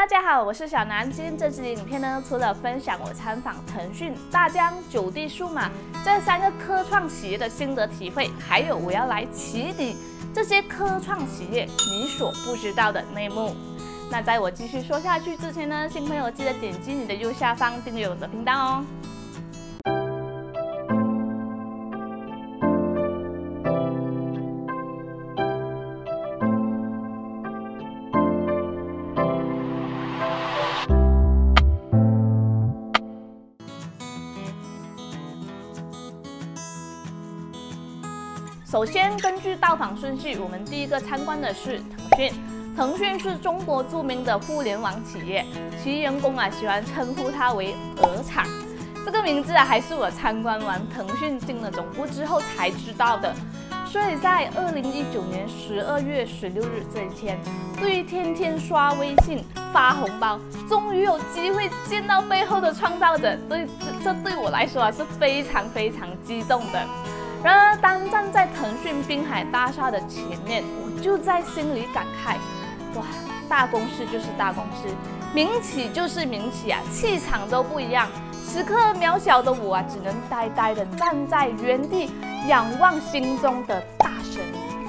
家好，我是小南。今天这支影片呢，除了分享我参访腾讯、大疆、九地数码这3个科创企业的心得体会，还有我要来起底这些科创企业你所不知道的内幕。那在我继续说下去之前呢，新朋友记得点击你的右下方订阅我的频道哦。首先，根据到访顺序，我们第一个参观的是腾讯。腾讯是中国著名的互联网企业，其员工喜欢称呼它为“鹅厂”。这个名字还是我参观完腾讯进了总部之后才知道的。所以在2019年12月16日这一天，对于天天刷微信发红包，终于有机会见到背后的创造者，这对我来说是非常激动的。然而，当站在腾讯滨海大厦的前面，我就在心里感慨：哇，大公司就是大公司，民企就是民企啊，气场都不一样。时刻渺小的我只能呆呆地站在原地，仰望心中的大神。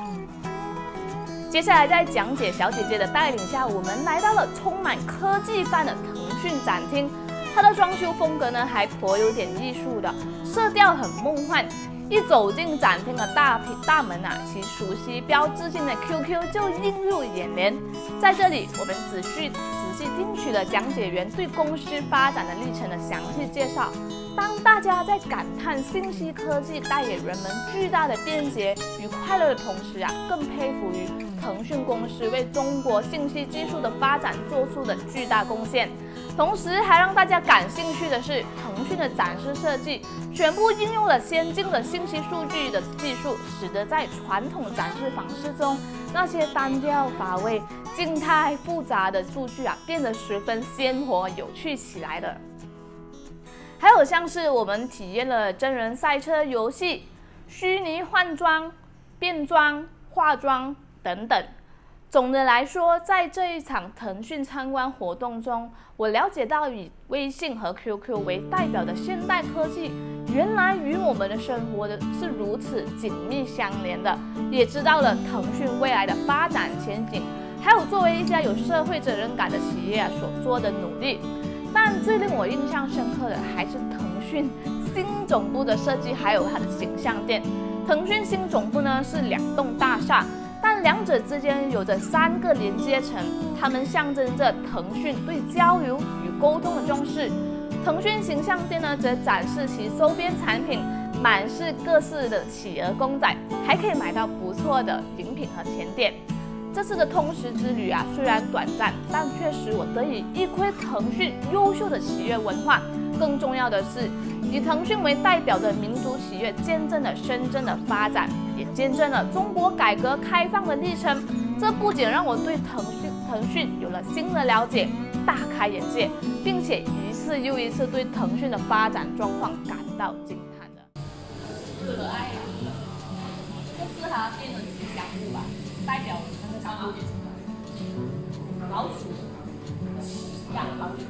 接下来，在讲解小姐姐的带领下，我们来到了充满科技范的腾讯展厅。它的装修风格呢，还颇有点艺术的，色调很梦幻。一走进展厅的大门其熟悉标志性的 QQ 就映入眼帘。在这里，我们仔细听取了讲解员对公司发展的历程的详细介绍。当大家在感叹信息科技带给人们巨大的便捷与快乐的同时更佩服于腾讯公司为中国信息技术的发展做出的巨大贡献。同时还让大家感兴趣的是，腾讯的展示设计全部应用了先进的信息数据的技术，使得在传统展示方式中那些单调乏味、静态复杂的数据变得十分鲜活有趣起来了。还有像是我们体验了真人赛车游戏、虚拟换装、变装、化妆等等。总的来说，在这一场腾讯参观活动中，我了解到以微信和 QQ 为代表的现代科技，原来与我们的生活是如此紧密相连的，也知道了腾讯未来的发展前景，还有作为一家有社会责任感的企业所做的努力。但最令我印象深刻的还是腾讯新总部的设计，还有它的形象店。腾讯新总部呢是2栋大厦，但两者之间有着3个连接层，它们象征着腾讯对交流与沟通的重视。腾讯形象店呢，则展示其周边产品，满是各式的企鹅公仔，还可以买到不错的饮品和甜点。这次的通识之旅虽然短暂，但确实我得以一窥腾讯优秀的企业文化。更重要的是，以腾讯为代表的民族企业见证了深圳的发展，也见证了中国改革开放的历程。这不仅让我对腾讯有了新的了解，大开眼界，并且一次又一次对腾讯的发展状况感到惊叹的。可爱呀！这是它变成吉祥物吧，代表那个商业老鼠，养老鼠。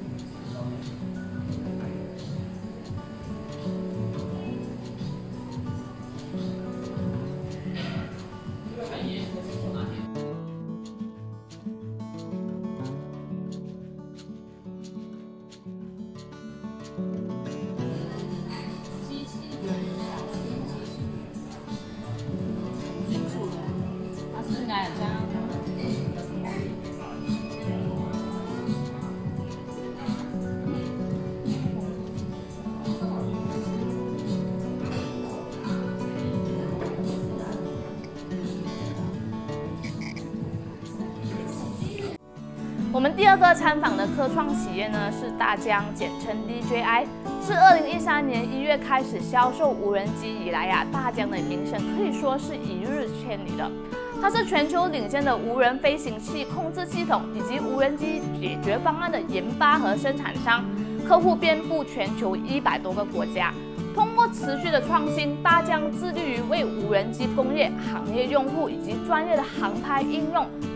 我们第2个参访的科创企业呢是大疆，简称 DJI， 自2013年1月开始销售无人机以来大疆的名声可以说是一日千里的。它是全球领先的无人飞行器控制系统以及无人机解决方案的研发和生产商，客户遍布全球100多个国家。通过持续的创新，大疆致力于为无人机工业、行业用户以及专业的航拍应用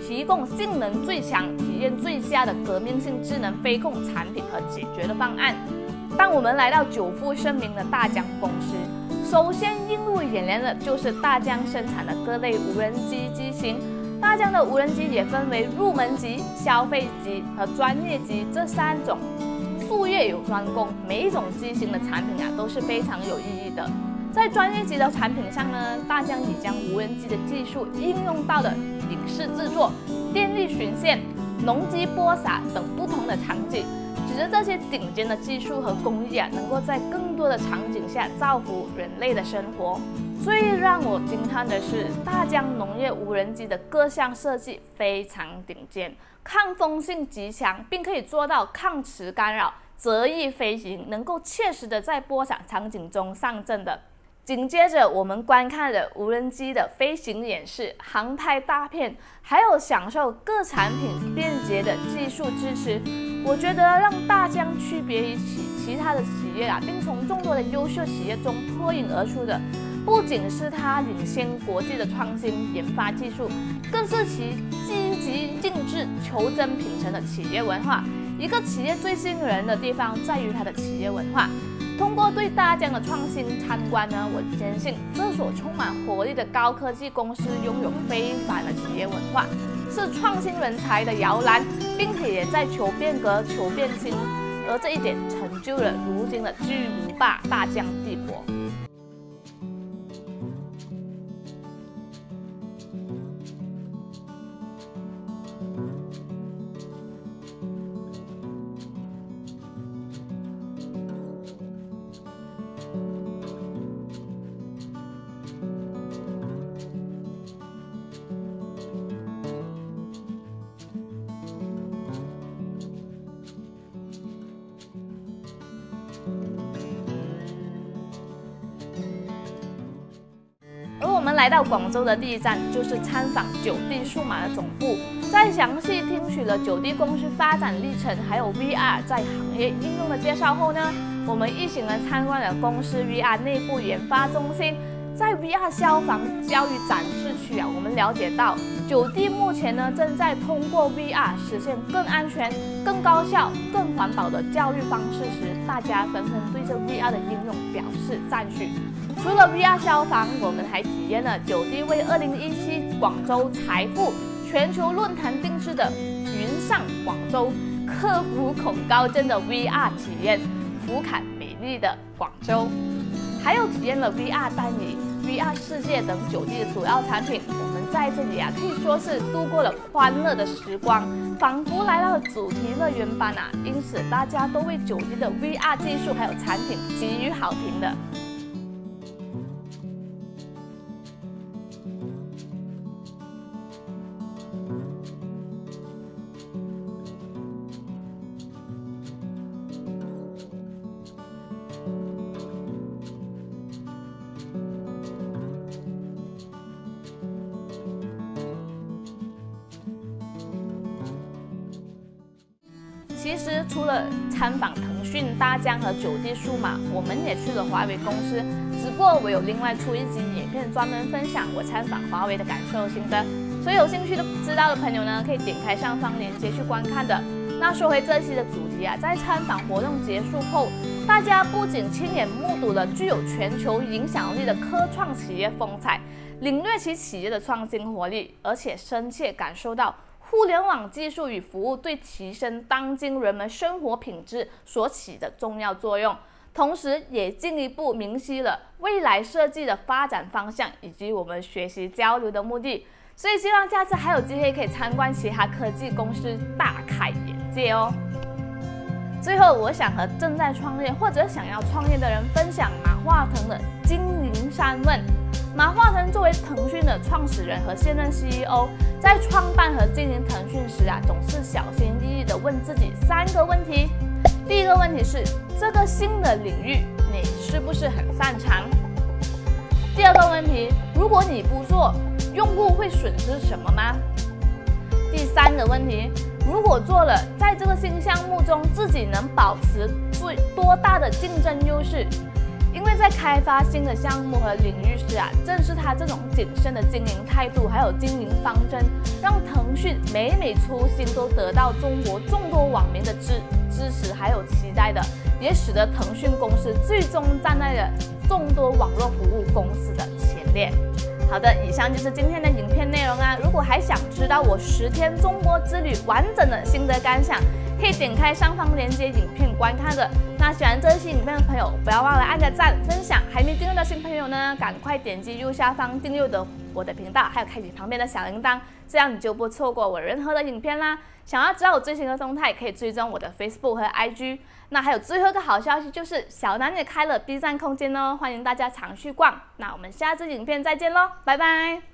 提供性能最强、体验最佳的革命性智能飞控产品和解决的方案。当我们来到久负盛名的大疆公司，首先映入眼帘的就是大疆生产的各类无人机机型。大疆的无人机也分为入门级、消费级和专业级这3种，术业有专攻，每一种机型的产品都是非常有意义的。在专业级的产品上呢，大疆已将无人机的技术应用到了影视制作、电力巡线、农机播撒等不同的场景。只是这些顶尖的技术和工艺能够在更多的场景下造福人类的生活。最让我惊叹的是，大疆农业无人机的各项设计非常顶尖，抗风性极强，并可以做到抗磁干扰、折翼飞行，能够切实的在播撒场景中上阵的。紧接着，我们观看了无人机的飞行演示、航拍大片，还有享受各产品便捷的技术支持。我觉得让大疆区别于其他的企业并从众多的优秀企业中脱颖而出的，不仅是它领先国际的创新研发技术，更是其积极进取、求真秉承的企业文化。一个企业最吸引人的地方在于它的企业文化。通过对大疆的创新参观呢，我坚信这所充满活力的高科技公司拥有非凡的企业文化，是创新人才的摇篮，并且也在求变革、求变新，而这一点成就了如今的巨无霸大疆帝国。我们来到广州的第一站就是参访九地数码的总部，在详细听取了九地公司发展历程，还有 VR 在行业应用的介绍后呢，我们一行人参观了公司 VR 内部研发中心。在 VR 消防教育展示区我们了解到九地目前呢正在通过 VR 实现更安全、更高效、更环保的教育方式时，大家纷纷对这 VR 的应用表示赞许。除了 VR 消防，我们还体验了九地为2017广州财富全球论坛定制的云上广州，克服恐高症的 VR 体验，俯瞰美丽的广州。还有体验了 VR 单椅、VR 世界等九地的主要产品。我们在这里可以说是度过了欢乐的时光，仿佛来到了主题乐园般因此大家都为九地的 VR 技术还有产品给予好评的。其实除了参访腾讯、大疆和九地数码，我们也去了华为公司。只不过我有另外出一集影片专门分享我参访华为的感受心得，所以有兴趣的知道的朋友呢，可以点开上方链接去观看的。那说回这期的主题在参访活动结束后，大家不仅亲眼目睹了具有全球影响力的科创企业风采，领略其企业的创新活力，而且深切感受到互联网技术与服务对提升当今人们生活品质所起的重要作用，同时也进一步明晰了未来设计的发展方向以及我们学习交流的目的。所以希望下次还有机会可以参观其他科技公司，大开眼界哦。最后，我想和正在创业或者想要创业的人分享马化腾的经营3问。马化腾作为腾讯的创始人和现任 CEO， 在创办和经营腾讯时总是小心翼翼地问自己3个问题。第一个问题是，这个新的领域你是不是很擅长？第二个问题，如果你不做，用户会损失什么吗？第3个问题，如果做了，在这个新项目中自己能保持多大的竞争优势？因为在开发新的项目和领域时正是他这种谨慎的经营态度，还有经营方针，让腾讯每出新都得到中国众多网民的支持还有期待的，也使得腾讯公司最终站在了众多网络服务公司的前列。好的，以上就是今天的影片内容如果还想知道我10天中国之旅完整的心得感想，可以点开上方链接影片观看的。那喜欢这期影片的朋友，不要忘了按个赞、分享。还没订阅的新朋友呢，赶快点击右下方订阅我的频道，还有开启旁边的小铃铛，这样你就不错过我任何的影片啦。想要知道我最新的动态，可以追踪我的 Facebook 和 IG。那还有最后一个好消息，就是小南也开了 B 站空间哦，欢迎大家常去逛。那我们下支影片再见喽，拜拜。